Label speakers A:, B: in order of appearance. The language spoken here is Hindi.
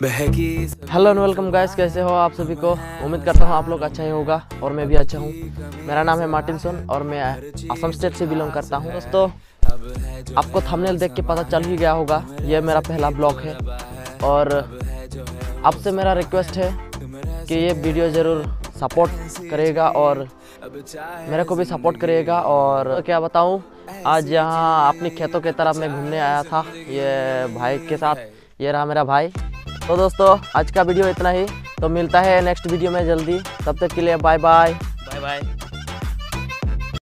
A: हेलो एंड वेलकम गाइस, कैसे हो आप सभी को। उम्मीद करता हूँ आप लोग अच्छा ही होगा और मैं भी अच्छा हूँ। मेरा नाम है मार्टिन सोन और मैं असम स्टेट से बिलोंग करता हूँ। दोस्तों, आपको थंबनेल देख के पता चल ही गया होगा, ये मेरा पहला ब्लॉग है और आपसे मेरा रिक्वेस्ट है कि ये वीडियो ज़रूर सपोर्ट करेगा और मेरे को भी सपोर्ट करिएगा। और क्या बताऊँ, आज यहाँ अपनी खेतों की तरफ मैं घूमने आया था ये भाई के साथ। ये रहा मेरा भाई। तो दोस्तों, आज का वीडियो इतना ही। तो मिलता है नेक्स्ट वीडियो में जल्दी। तब तक के लिए बाय बाय।
B: Bye bye.